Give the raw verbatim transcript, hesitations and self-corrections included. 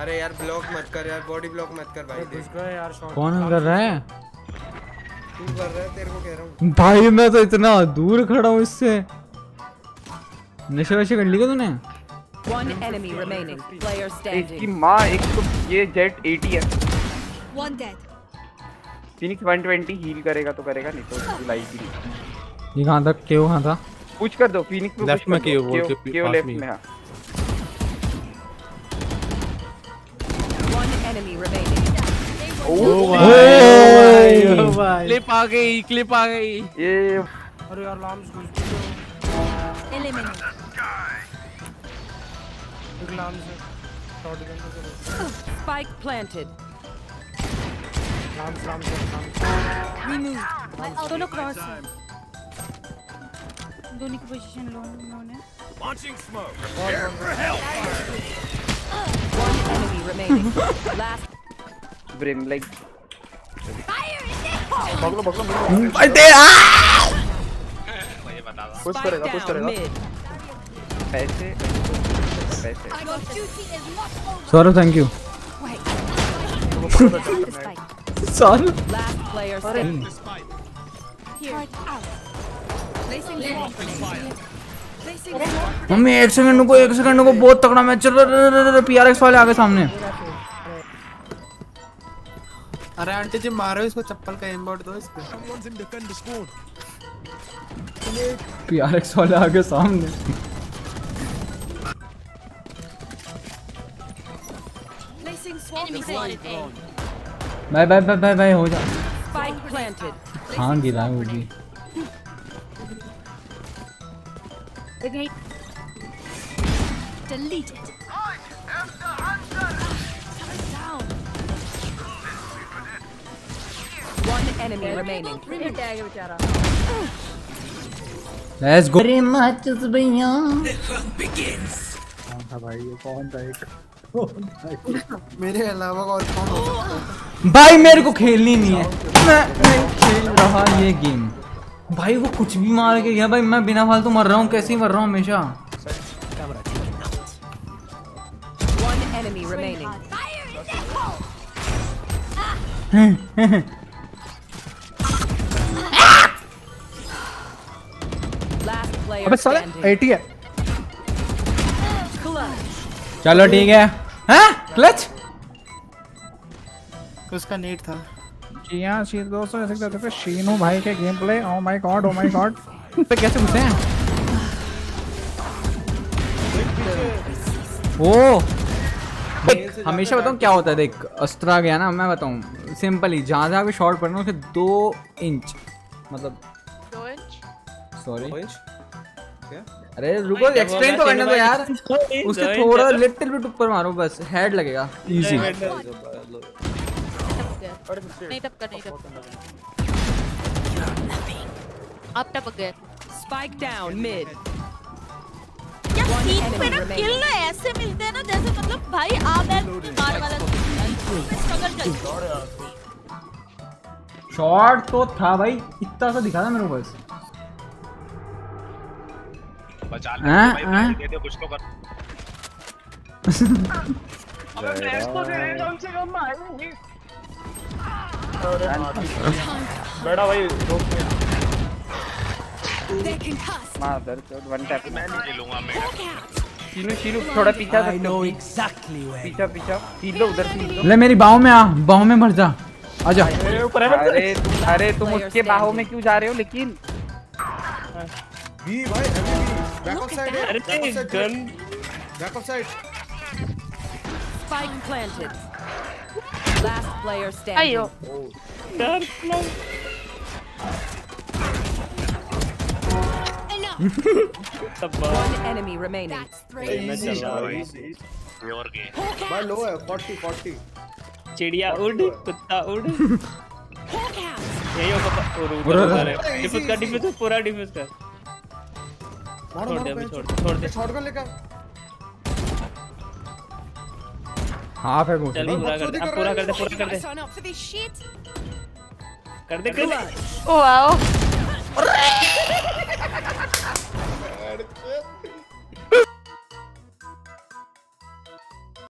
अरे यार ब्लॉक मत कर यार, बॉडी ब्लॉक मत कर भाई। देख यार शॉट कौन कर रहा है? तू कर रहा है, तेरे को कह रहा हूँ भाई मैं तो इतना दूर खड़ा हूँ इससे। नशे वशे कर लिया तूने? One enemy remaining. Player standing. इसकी माँ एक तो ये जेट अस्सी है। One dead. फिनिक्स एक सौ बीस हील करेगा तो करेगा, नहीं तो लाइक ही नहीं। ये कहाँ था? केव कहाँ था? पुश कर दो फिनिक्स में। लेफ्ट में केव, वो के केव लेफ्ट में। हाँ One enemy remaining. ओह भाई क्लिप आ गई, क्लिप आ गई। ये अरे यार लाम्स घुस Eliminate. गए लाम्स है शॉट गन से। Spike planted. लाम्स लाम्स लाम्स Remove. दोनों क्रॉस है। दोनों की पोजीशन लो उन्होंने। One enemy remaining. Last. Brim like पकड़ो पकड़ो भाई दे आ पुश Spike करेगा, पुश down करेगा। mid. पैसे पैसे Your duty is not over. Saurabh thank you. Saurabh Last player standing. Here. Out. Placing bomb. Placing bomb. Mummy एक सेकंड को एक सेकंड को बहुत तगड़ा मैच चल रहा है। पीआरएक्स वाले आगे सामने। अरे आंटी जी मारो इसको, चप्पल का एमबॉट दो इसको। पीआरएक्स वाले आगे सामने। Placing swamp. Bye bye bye bye bye हो जा। Spike planted. हाँ गिरा है वो भी। Delete it. One enemy remaining. Let's go. अरे मैचेस भैया। कौन था भाई ये? कौन था एक? मेरे अलावा और कौन हो सकता है? भाई मेरे को खेलनी नहीं है, मैं नहीं खेल रहा ये गेम। भाई वो कुछ भी मार के गया भाई, मैं बिना फालतू मर रहा हूँ। कैसे ही मर रहा हूँ हमेशा। One enemy remaining. Last player अबे साले standing. अस्सी है। Clutch. चलो ठीक है। हैं क्लच उसका नेट था। जी हां शी दोस्तों ऐसे कहते थे शीनू भाई के game play. Oh my god oh my god. पे कैसे घुसे हैं? ओ हमेशा बताऊं क्या होता है। देख अस्त्रा गया ना, मैं बताऊं सिंपल ही, जहाँ जहाँ पे शॉट पड़ना उसके दो इंच मतलब दो इंच सॉरी दो इंच? अरे रुको एक्सप्लेन तो करने दो यार। उसके थोड़ा लिटिल बिट ऊपर मारो बस, हेड लगेगा इजी। नहीं टपका नहीं टपका आप टपक गए। Spike down mid. क्या सीन पे ना किल ना ऐसे मिलते हैं ना जैसे मतलब भाई आ मैं मार वाला स्ट्रगल कर। शॉट तो था भाई, इतना सा दिखा था मेरे को बस। बचा ले हाँ, भाई, हाँ। दे दे कुछ तो कर। अबे मैच तो दे रहे कम से कम भाई। बेटा भाई मार दर चोट वन टैप। मैं नहीं खेलूंगा मैं। शीनू शीनू थोड़ा पीछा सकते हो? पीछा पीछा सीध लो उधर सीध लो। ले मेरी बाहों में आ, बाहों में भर जा, आजा। अरे तुम अरे तुम उसके बाहों में क्यों जा रहे हो लेकिन? बी भाई अभी भी बैक ऑफ साइड है। अरे gun back off side. Spike planted. Last player standing. अयो यार One enemy remaining. मैं चल रहा हूँ। Pure game. भाई लो है चालीस चालीस। चिड़िया उड़, कुत्ता उड़। यही होगा ऊपर ऊपर है। डिफ्यूज कर, डिफ्यूज पूरा डिफ्यूज कर। मारो छोड़ दे मारो अभी, छोड़ छोड़ दे। शॉटगन लेकर। हाफ है वो। चल पूरा कर दे, अब पूरा कर दे, पूरा कर दे। कर दे कर दे। वाओ